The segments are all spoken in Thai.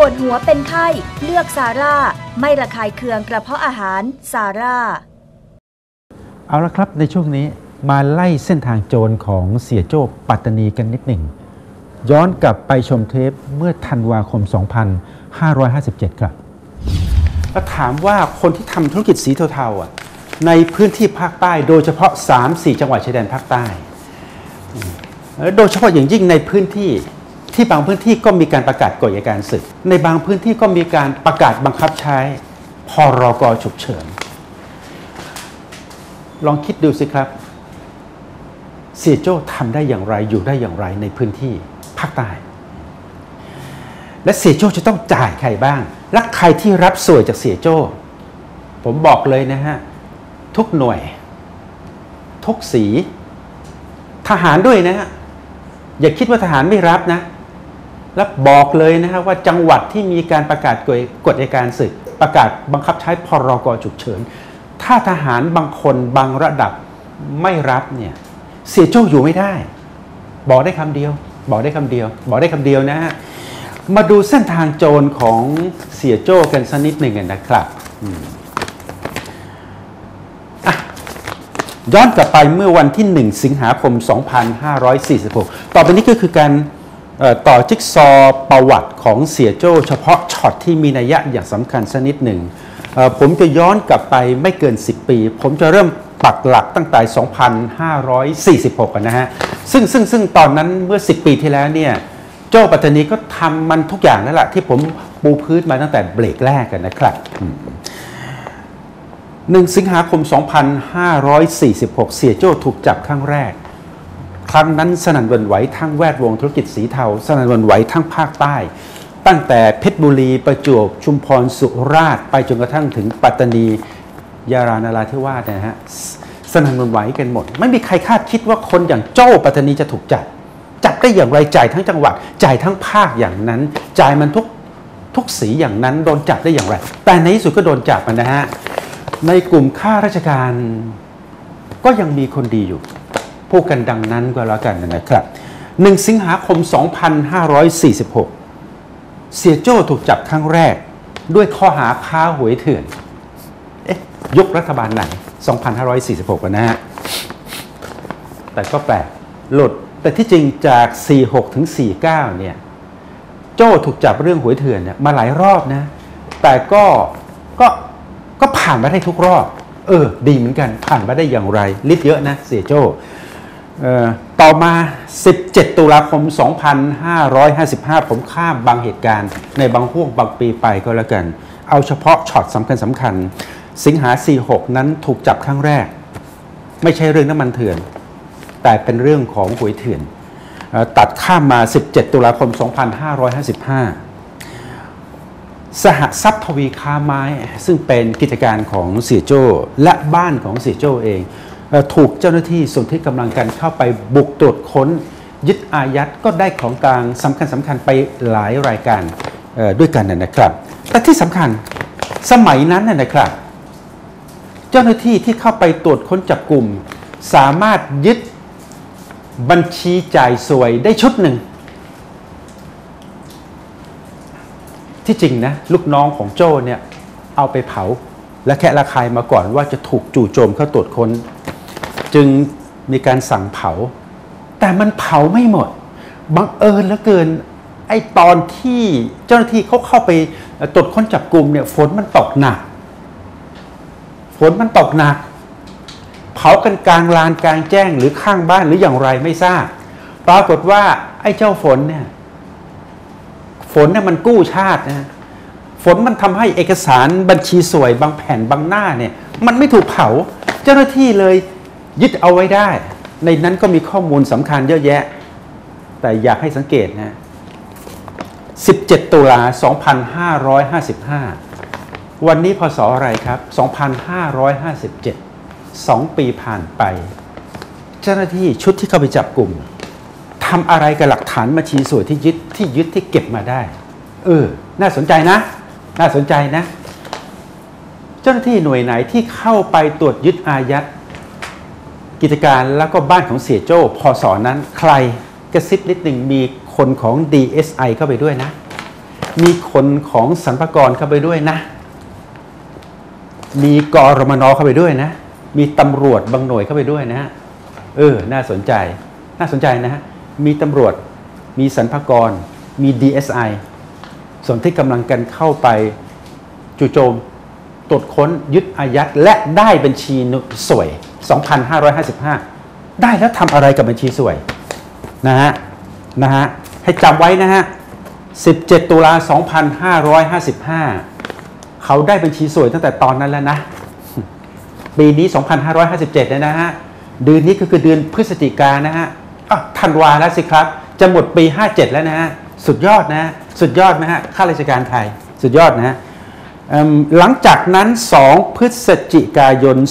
วดหัวเป็นไข้เลือกซาร่าไม่ระคายเคืองกระเพาะอาหารซาร่าเอาละครับในช่วงนี้มาไล่เส้นทางโจรของเสียโจ้ปัตตานีกันนิดหนึ่งย้อนกลับไปชมเทปเมื่อธันวาคม 2557 ครับแล้วถามว่าคนที่ทำธุรกิจสีเทาๆในพื้นที่ภาคใต้โดยเฉพาะ 3-4 จังหวัดชายแดนภาคใต้โดยเฉพาะอย่างยิ่งในพื้นที่บางพื้นที่ก็มีการประกาศกฎอัยการศึกในบางพื้นที่ก็มีการประกาศบังคับใช้พรก.ฉุกเฉินลองคิดดูสิครับเสียโจ้ทำได้อย่างไรอยู่ได้อย่างไรในพื้นที่ภาคใต้และเสียโจ้จะต้องจ่ายใครบ้างและใครที่รับสวยจากเสียโจ้ผมบอกเลยนะฮะทุกหน่วยทุกสีทหารด้วยนะฮะอย่าคิดว่าทหารไม่รับนะและบอกเลยนะฮะว่าจังหวัดที่มีการประกาศกฎอัยการศึกประกาศบังคับใช้พรก.ฉุกเฉินถ้าทหารบางคนบางระดับไม่รับเนี่ยเสียโจ้อยู่ไม่ได้บอกได้คำเดียวนะฮะมาดูเส้นทางโจรของเสียโจ้กันสักนิดหนึ่งนะครับย้อนกลับไปเมื่อวันที่ 1 สิงหาคม 2546 ต่อไปนี้ก็คือการต่อจิ๊กซอประวัติของเสียโจ้เฉพาะช็อตที่มีนัยยะอย่างสำคัญสักนิดหนึ่งผมจะย้อนกลับไปไม่เกิน10 ปีผมจะเริ่มปักหลักตั้งแต่ 2546 นะฮะซึ่งตอนนั้นเมื่อ10 ปีที่แล้วเนี่ยโจ้ปัตตานีก็ทำมันทุกอย่างแล้วล่ะที่ผมปูพื้นมาตั้งแต่เบรกแรกกันนะครับ1 สิงหาคม 2546 เสียโจ้ถูกจับครั้งแรกครั้งนั้นสนั่นหวั่นไหวทั้งแวดวงธุรกิจสีเทาสนั่นหวั่นไหวทั้งภาคใต้ตั้งแต่เพชรบุรีประจวบชุมพรสุราษฎร์ไปจนกระทั่งถึงปัตตานียารานาราธิวาสนะฮะสนั่นหวั่นไหวกันหมดไม่มีใครคาดคิดว่าคนอย่างโจ้ปัตตานีจะถูกจับได้อย่างไรจ่ายทั้งจังหวัดจ่ายทั้งภาคอย่างนั้นจ่ายมันทุกสีอย่างนั้นโดนจับได้อย่างไรแต่ในที่สุดก็โดนจับนะฮะในกลุ่มข้าราชการก็ยังมีคนดีอยู่พูดกันดังนั้นก็แล้วกันนะครับ1 สิงหาคม 2546 เสียโจ้ถูกจับครั้งแรกด้วยข้อหาค้าหวยเถื่อนยุครัฐบาลไหน 2546 นะฮะแต่ก็แปลกหลุดแต่ที่จริงจาก 46 ถึง 49 เนี่ยโจ้ถูกจับเรื่องหวยเถื่อนเนี่ยมาหลายรอบนะแต่ก็ผ่านมาได้ทุกรอบดีเหมือนกันผ่านมาได้อย่างไรลิตเยอะนะเสียโจ้ต่อมา 17 ตุลาคม 2555 ผมข้ามบางเหตุการณ์ในบางห่วงบางปีไปก็แล้วกันเอาเฉพาะช็อตสำคัญสิงหา 46 นั้นถูกจับครั้งแรกไม่ใช่เรื่องน้ำมันเถื่อนแต่เป็นเรื่องของหวยเถื่อนตัดข้ามมา 17 ตุลาคม 2555 สหทรัพย์ทวีค้าไม้ซึ่งเป็นกิจการของเสียโจ้และบ้านของเสียโจ้เองถูกเจ้าหน้าที่ส่วนที่กำลังกันเข้าไปบุกตรวจค้นยึดอายัดก็ได้ของกลางสำคัญไปหลายรายการด้วยกันนะครับแต่ที่สำคัญสมัยนั้นนะครับเจ้าหน้าที่ที่เข้าไปตรวจค้นจับกลุ่มสามารถยึดบัญชีจ่ายสวยได้ชุดหนึ่งที่จริงนะลูกน้องของโจ้เนี่ยเอาไปเผาและแค่ระคายมาก่อนว่าจะถูกจู่โจมเข้าตรวจค้นจึงมีการสั่งเผาแต่มันเผาไม่หมดบังเอิญเหลือเกินไอ้ตอนที่เจ้าหน้าที่เขาเข้าไปตรวจค้นจับกลุ่มเนี่ยฝนมันตกหนักเผากันกลางลานกลางแจ้งหรือข้างบ้านหรืออย่างไรไม่ทราบปรากฏว่าไอ้เจ้าฝนเนี่ยมันกู้ชาตินะฝนมันทำให้เอกสารบัญชีสวยบางแผ่นบางหน้าเนี่ยมันไม่ถูกเผาเจ้าหน้าที่เลยยึดเอาไว้ได้ในนั้นก็มีข้อมูลสำคัญเยอะแยะแต่อยากให้สังเกตนะ17 ตุลา 2555 วันนี้พศอะไรครับ 2557 2 ปีผ่านไปเจ้าหน้าที่ชุดที่เข้าไปจับกลุ่มทำอะไรกับหลักฐานบัญชีสวยที่ยึดที่เก็บมาได้น่าสนใจนะเจ้าหน้าที่หน่วยไหนที่เข้าไปตรวจยึดอายัดกิจการแล้วก็บ้านของเสียโจ้พศนั้นใครกระซิบนิดหนึ่งมีคนของ DSI เข้าไปด้วยนะมีคนของสรรพากรเข้าไปด้วยนะมีกรมน.เข้าไปด้วยนะมีตำรวจบางหน่วยเข้าไปด้วยนะน่าสนใจนะฮะมีตำรวจมีสรรพากรมี DSI ส่วนที่กำลังกันเข้าไปจู่โจมตรวจค้นยึดอายัดและได้บัญชีสวย 2,555 ได้แล้วทำอะไรกับบัญชีสวยนะฮะให้จำไว้นะฮะ17 ตุลา 2555 เขาได้บัญชีสวยตั้งแต่ตอนนั้นแล้วนะปีนี้ 2557เลยนะฮะเดือนนี้ก็คือเดือนพฤศจิกายนนะฮะธันวาแล้วสิครับจะหมดปี 57 แล้วนะฮะสุดยอดนะฮะข้าราชการไทยสุดยอดนะฮะหลังจากนั้น 2 พฤศจิกายน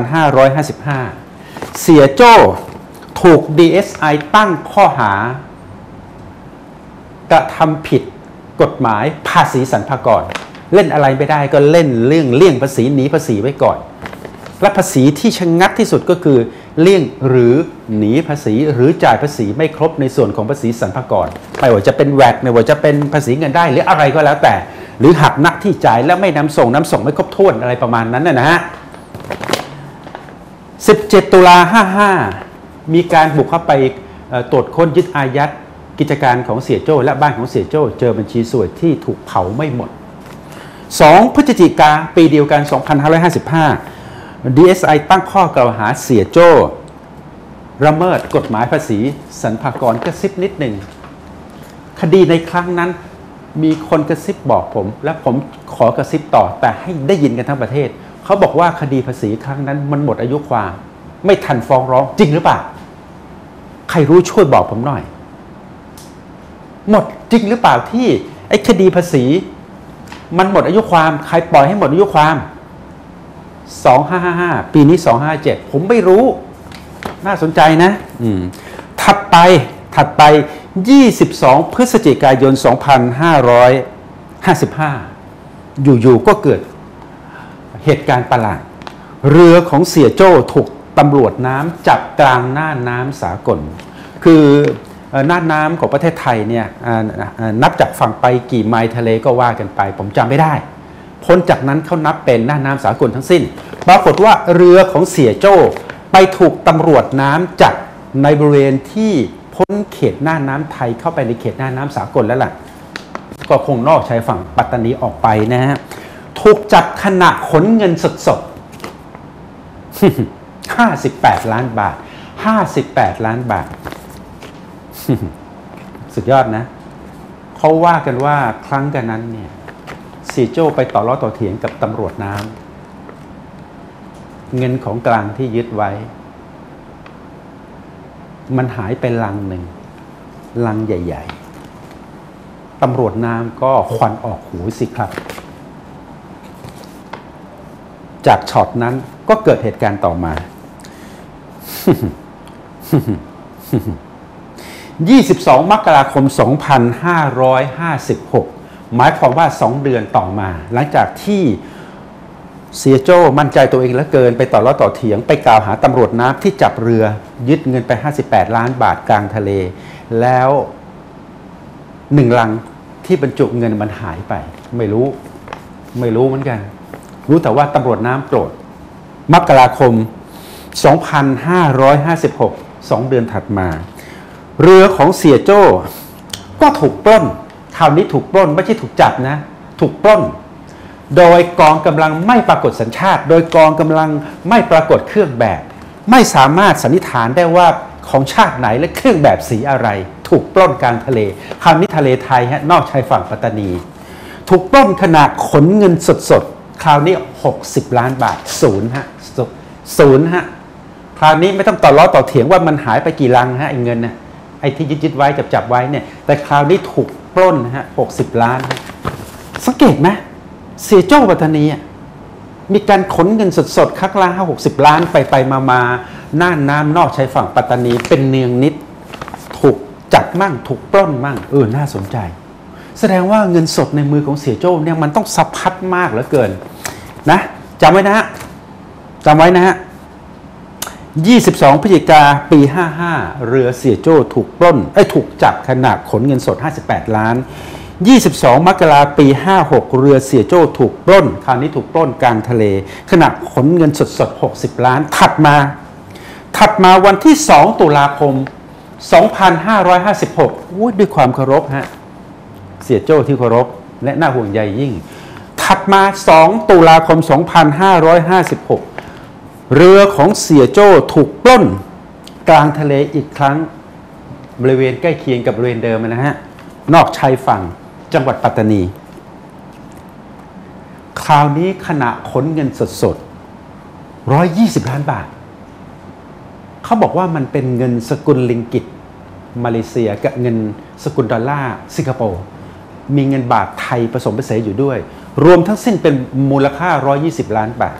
2555 เสียโจ้ถูก DSI ตั้งข้อหากระทำผิดกฎหมายภาษีสรรพากรเล่นอะไรไม่ได้ก็เล่นเลี่ยงภาษีหนีภาษีไว้ก่อนและภาษีที่ชะงัดที่สุดก็คือเลี่ยงหรือหนีภาษีหรือจ่ายภาษีไม่ครบในส่วนของภาษีสรรพากรไม่ว่าจะเป็นแวตไม่ว่าจะเป็นภาษีเงินได้หรืออะไรก็แล้วแต่หรือหักนักที่จ่ายแล้วไม่นำส่งไม่ครบถ้วนอะไรประมาณนั้นนะฮะ17 ตุลา 55 มีการบุกเข้าไปตรวจค้นยึดอายัดกิจการของเสียโจ้และบ้านของเสียโจ้เจอบัญชีสวยที่ถูกเผาไม่หมด2 พฤศจิกาปีเดียวกัน 2555 DSI ตั้งข้อกล่าวหาเสียโจ้ละเมิดกฎหมายภาษีสรรพากรกระซิบนิดหนึ่งคดีในครั้งนั้นมีคนกระซิบบอกผมและผมขอกระซิบต่อแต่ให้ได้ยินกันทั้งประเทศเขาบอกว่าคดีภาษีครั้งนั้นมันหมดอายุความไม่ทันฟ้องร้องจริงหรือเปล่าใครรู้ช่วยบอกผมหน่อยหมดจริงหรือเปล่าที่ไอ้คดีภาษีมันหมดอายุความใครปล่อยให้หมดอายุความ2555ปีนี้257ผมไม่รู้น่าสนใจนะถัดไป22 พฤศจิกายน 2555 อยู่ๆก็เกิดเหตุการณ์ประหลาดเรือของเสียโจ้ถูกตำรวจน้ำจับกลางน่านน้ำสากลคือน่านน้ำของประเทศไทยเนี่ยนับจากฝั่งไปกี่ไมล์ทะเลก็ว่ากันไปผมจำไม่ได้พ้นจากนั้นเขานับเป็นน่านน้ำสากลทั้งสิ้นปรากฏว่าเรือของเสียโจ้ไปถูกตำรวจน้ำจับในบริเวณที่พ้นเขตน่านน้ำไทยเข้าไปในเขตน่านน้ำสากลแล้วล่ะก็คงนอกชายฝั่งปัตตานีออกไปนะฮะถูกจับขณะขนเงินสด58 ล้านบาท58 ล้านบาทสุดยอดนะเขาว่ากันว่าครั้งกันนั้นเนี่ยเสียโจ้ไปต่อล้อต่อเถียงกับตำรวจน้ำเงินของกลางที่ยึดไว้มันหายไปลังหนึ่งลังใหญ่ๆตำรวจน้ำก็ควันออกหูสิครับจากช็อตนั้นก็เกิดเหตุการณ์ต่อมา 22 มกราคม 2556 หมายความว่า2 เดือนต่อมาหลังจากที่เสียโจ้มั่นใจตัวเองเหลือเกินไปต่อล้อต่อเถียงไปกล่าวหาตำรวจน้ำที่จับเรือยึดเงินไป58 ล้านบาทกลางทะเลแล้ว1 ลังที่บรรจุเงินมันหายไปไม่รู้เหมือนกันรู้แต่ว่าตำรวจน้ำโกรธมกราคม 2556 2 เดือนถัดมาเรือของเสียโจ้ก็ถูกปล้นคราวนี้ถูกปล้นไม่ใช่ถูกจับนะถูกปล้นโดยกองกำลังไม่ปรากฏสัญชาติโดยกองกำลังไม่ปรากฏเครื่องแบบไม่สามารถสันนิษฐานได้ว่าของชาติไหนและเครื่องแบบสีอะไรถูกปล้นกลางทะเลคราวนี้ทะเลไทยฮะนอกชายฝั่งปัตตานีถูกปล้นขณะขนเงินสดๆคราวนี้60 ล้านบาทศูนย์ฮะคราวนี้ไม่ต้องต่อล้อต่อเถียงว่ามันหายไปกี่ลังฮะไอ้เงินนะไอ้ที่ยึดไว้จับไว้เนี่ยแต่คราวนี้ถูกปล้นฮะ60 ล้านสังเกตไหมเสียโจ้ปัตตานีมีการขนเงินสดๆครั้งละ60 ล้านไปมาน่านน้ำนอกชายฝั่งปัตตานีเป็นเนืองนิดถูกจับมั่งถูกปล้นมั่งน่าสนใจแสดงว่าเงินสดในมือของเสียโจ้เนี่ยมันต้องสะพัดมากเหลือเกินนะจำไว้นะฮะ22 พฤศจิกาปี 55 เรือเสียโจ้ถูกปล้นถูกจับขณะขนเงินสด58 ล้าน 22 มกราคม ปี 56 เรือเสียโจ้ถูกปล้น คราวนี้ถูกปล้นกลางทะเล ขณะขนเงินสดๆ 60 ล้าน ถัดมาวันที่ 2 ตุลาคม 2556 ด้วยความเคารพฮะ เสียโจ้ที่เคารพและน่าห่วงใยยิ่ง ถัดมา 2 ตุลาคม 2556 เรือของเสียโจ้ถูกปล้นกลางทะเลอีกครั้งบริเวณใกล้เคียงกับบริเวณเดิมนะฮะนอกชายฝั่งจังหวัดปัตตานี คราวนี้ขณะขนเงินสดๆ120 ล้านบาทเขาบอกว่ามันเป็นเงินสกุลลิงกิตมาเลเซียกับเงินสกุลดอลลาร์สิงคโปร์มีเงินบาทไทยผสมผสานอยู่ด้วยรวมทั้งสิ้นเป็นมูลค่า120 ล้านบาท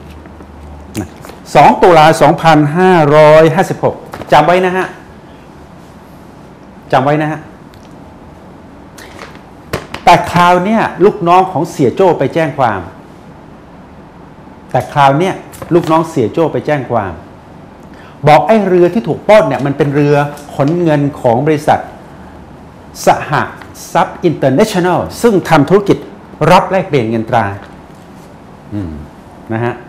2 ตุลาคม 2556 จำไว้นะฮะแต่คราวนี้ลูกน้องของเสียโจ้ไปแจ้งความบอกไอ้เรือที่ถูกปล้นเนี่ยมันเป็นเรือขนเงินของบริษัทสหทรัพย์อินเตอร์เนชั่นแนลซึ่งทำธุรกิจรับแลกเปลี่ยนเงินตรานะฮะ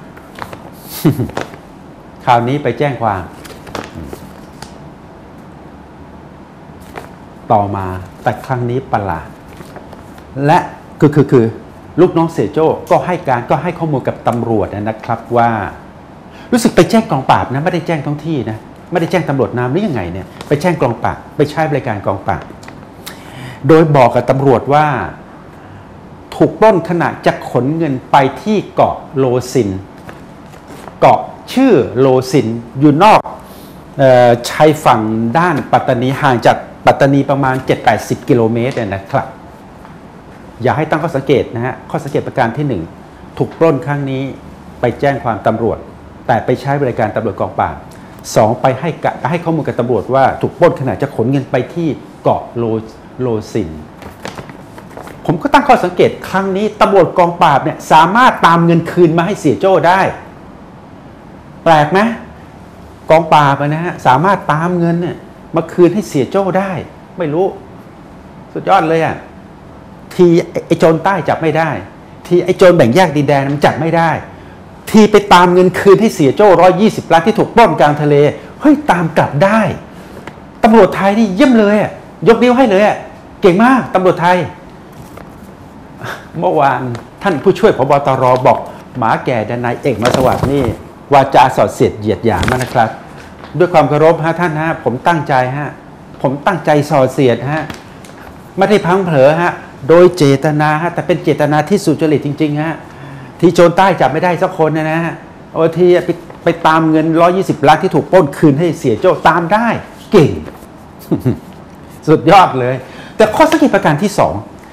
คราวนี้ไปแจ้งความต่อมาแต่ครั้งนี้ประหลาดและคือลูกน้องเสียโจ้ก็ให้ข้อมูลกับตำรวจนะครับว่ารู้สึกไปแจ้งกองปราบนะไม่ได้แจ้งท้องที่นะไม่ได้แจ้งตำรวจน้ำหรือยังไงเนี่ยไปแจ้งกองปราบไปใช้บริการกองปราบโดยบอกกับตำรวจว่าถูกปล้นขณะจะขนเงินไปที่เกาะโลซินเกาะชื่อโลซินอยู่นอกชายฝั่งด้านปัตตานีห่างจากปัตตานีประมาณ 7-80 กิโลเมตรนะครับอย่าให้ตั้งข้อสังเกตนะฮะข้อสังเกตประการที่1ถูกปล้นครั้งนี้ไปแจ้งความตำรวจแต่ไปใช้บริการตำรวจกองปราบ2ไปให้ข้อมูลกับตำรวจว่าถูกปล้นขณะจะขนเงินไปที่เกาะโลซินผมก็ตั้งข้อสังเกตครั้งนี้ตำรวจกองปราบเนี่ยสามารถตามเงินคืนมาให้เสียโจ้ได้แปลกไหมกองปราบนะฮะสามารถตามเงินเนี่ยมาคืนให้เสียโจ้ได้ไม่รู้สุดยอดเลยอ่ะทีไอ้โจรใต้จับไม่ได้ทีไอ้โจรแบ่งแยกดินแดนมันจับไม่ได้ทีไปตามเงินคืนให้เสียโจ้120 ล้านที่ถูกปล้นกลางทะเลเฮ้ยตามกลับได้ตำรวจไทยนี่เยี่ยมเลยอ่ะยกนิ้วให้เลยอ่ะเก่งมากตำรวจไทยเมื่อวานท่านผู้ช่วยผบ.ตร.บอกหมาแก่ดนายเอกมาสวัสดิ์นี่วาจาสอดเสียดเหยียดหยามนะครับด้วยความเคารพฮะท่านฮะผมตั้งใจสอดเสียดฮะไม่ได้พังเผลอฮะโดยเจตนาฮะแต่เป็นเจตนาที่สุจริตจริงๆฮะที่โจรใต้จับไม่ได้สักคนนะฮะโอ้ที่ไปตามเงิน120 ล้านที่ถูกปล้นคืนให้เสียโจ้ตามได้เก่ง สุดยอดเลยแต่ข้อสังเกตประการที่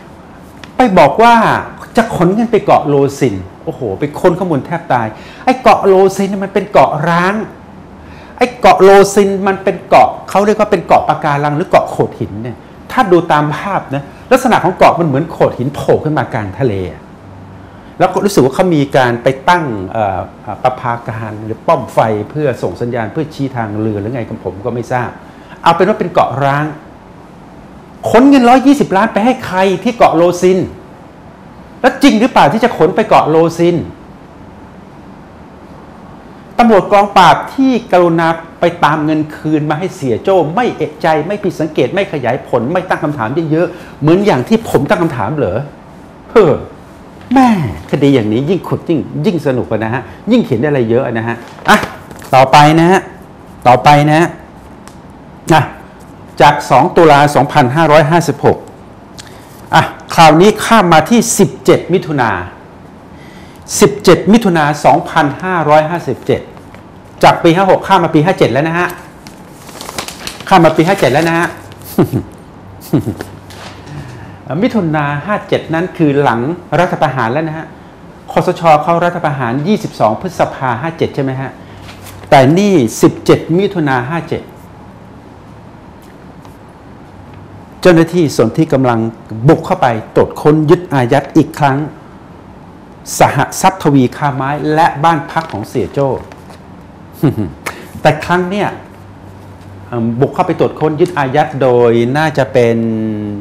2ไปบอกว่าจะขนเงินไปเกาะโลซินโอ้โหไปค้นข้อมูลแทบตายไอ้เกาะโลซินมันเป็นเกาะร้างไอ้เกาะโลซินมันเป็นเกาะเขาเรียกว่าเป็นเกาะปะการังหรือเกาะโขดหินเนี่ยถ้าดูตามภาพนะลักษณะของเกาะมันเหมือนโขดหินโผล่ขึ้นมากลางทะเลแล้วก็รู้สึกว่าเขามีการไปตั้งประภาการหรือป้อมไฟเพื่อส่งสัญญาณเพื่อชี้ทางเรือหรือไงกับผมก็ไม่ทราบเอาเป็นว่าเป็นเกาะร้างขนเงิน120 ล้านไปให้ใครที่เกาะโลซินแล้วจริงหรือเปล่าที่จะขนไปเกาะโลซินตำรวจกองปราบที่กรุณาไปตามเงินคืนมาให้เสียโจ้ไม่เอะใจไม่ผิดสังเกตไม่ขยายผลไม่ตั้งคำถามเยอะๆเหมือนอย่างที่ผมตั้งคำถามเหรอแม่คดีอย่างนี้ยิ่งขุดยิ่งสนุกนะฮะยิ่งเขียนได้อะไรเยอะนะฮะอ่ะต่อไปนะฮะจาก2 ตุลาคม 2556คราวนี้ข้ามมาที่17 มิถุนา 2557จากปี56ข้ามมาปี57แล้วนะฮะแล้วนะฮะ มิถุนา57นั้นคือหลังรัฐประหารแล้วนะฮะคสช.เข้ารัฐประหาร22 พฤษภาคม 57ใช่ไหมฮะแต่นี่17 มิถุนา57เจ้าหน้าที่ส่วนที่กำลังบุกเข้าไปตรวจค้นยึดอายัดอีกครั้งสหทรัพย์ทวีคาไม้และบ้านพักของเสียโจ้ แต่ครั้งเนี่ยบุกเข้าไปตรวจค้นยึดอายัดโดยน่าจะเป็นชุด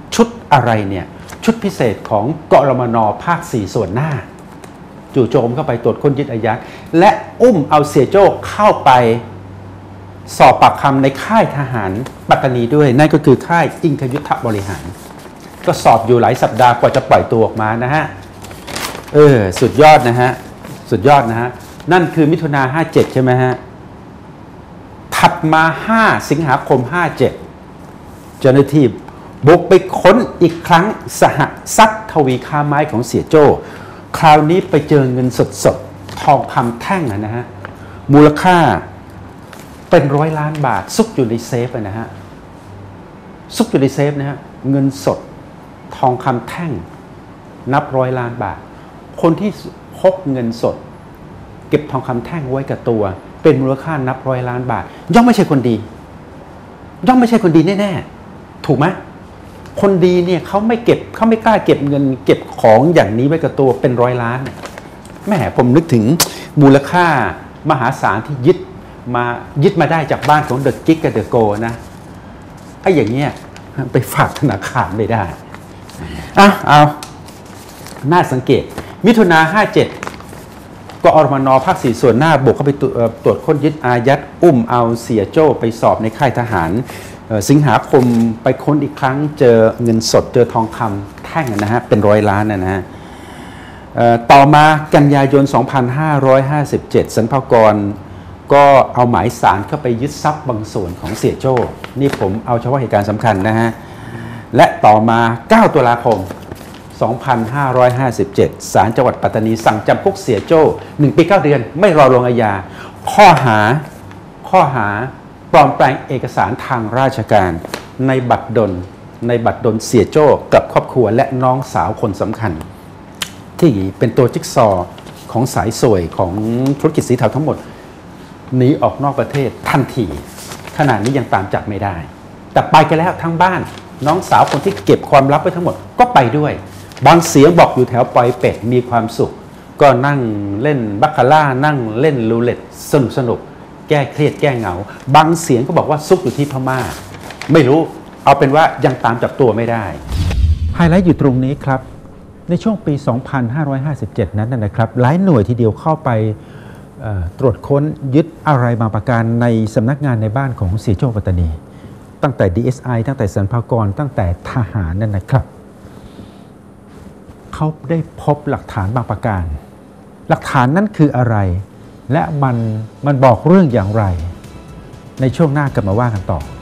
อะไรเนี่ยชุดพิเศษของกรมน.ภาค 4 ส่วนหน้าจู่โจมเข้าไปตรวจค้นยึดอายัดและอุ้มเอาเสียโจ้เข้าไปสอบปากคำในค่ายทหารปัตตานีด้วยนั่นก็คือค่ายอิงคยุทธบริหารก็สอบอยู่หลายสัปดาห์กว่าจะปล่อยตัวออกมานะฮะสุดยอดนะฮะสุดยอดนะฮะนั่นคือมิถุนา57ใช่ไหมฮะถัดมา5สิงหาคม57เจ้าหน้าที่บุกไปค้นอีกครั้งสหทรัพย์ทวีค้าไม้ของเสียโจ้คราวนี้ไปเจอเงินสดทองคำแท่งนะฮะมูลค่าเป็น100 ล้านบาทซุกอยู่ในเซฟนะฮะซุกอยู่ในเซฟนะฮะเงินสดทองคำแท่งนับ100 ล้านบาทคนที่พกเงินสดเก็บทองคำแท่งไว้กับตัวเป็นมูลค่านับ100 ล้านบาทย่อมไม่ใช่คนดีย่อมไม่ใช่คนดีแน่ๆถูกไหมคนดีเนี่ยเขาไม่กล้าเก็บเงินเก็บของอย่างนี้ไว้กับตัวเป็น100 ล้านแม่ผมนึกถึงมูลค่ามหาศาลที่ยึดมาได้จากบ้านของเดอะกิ๊กกับเดอะโกนะไอ้อย่างเงี้ยไปฝากธนาคารไม่ได้เอาน่าสังเกตมิถุนา57กอรมน.ภาค 4 ส่วนหน้าบุกเข้าไปตรวจค้นยึดอายัดอุ้มเอาเสียโจ้ไปสอบในค่ายทหารสิงหาคมไปค้นอีกครั้งเจอเงินสดเจอทองคำแท่งนะฮะเป็น100 ล้านนะฮะต่อมากันยายน 2557 สรรพากรก็เอาหมายศาลเข้าไปยึดทรัพย์บางส่วนของเสียโจ้นี่ผมเอาเฉพาะเหตุการณ์สำคัญนะฮะและต่อมา9 ตุลาคม 2557 ศาลจังหวัดปัตตานีสั่งจำคุกเสียโจ้1 ปี 9 เดือนไม่รอลงอาญาข้อหาปลอมแปลงเอกสารทางราชการในบัตรดลเสียโจ้กับครอบครัวและน้องสาวคนสำคัญที่เป็นตัวจิ๊กซอว์ของสายสวยของธุรกิจสีเทาทั้งหมดหนีออกนอกประเทศทันทีขณะนี้ยังตามจับไม่ได้แต่ไปกันแล้วทั้งบ้านน้องสาวคนที่เก็บความลับไว้ทั้งหมดก็ไปด้วยบางเสียงบอกอยู่แถวปอยเป็ดมีความสุขก็นั่งเล่นบัคคาร่านั่งเล่นรูเล็ตสนุกแก้เครียดแก้เหงาบางเสียงก็บอกว่าซุกอยู่ที่พม่าไม่รู้เอาเป็นว่ายังตามจับตัวไม่ได้ไฮไลท์อยู่ตรงนี้ครับในช่วงปี 2557 นั้นนะครับหลายหน่วยทีเดียวเข้าไปตรวจค้นยึดอะไรบางประการในสำนักงานในบ้านของเสียโจ้ปัตตานีตั้งแต่ DSI ตั้งแต่สรรพากรตั้งแต่ทหารนั่นนะครับเขาได้พบหลักฐานบางประการหลักฐานนั้นคืออะไรและมันบอกเรื่องอย่างไรในช่วงหน้ากลับมาว่ากันต่อ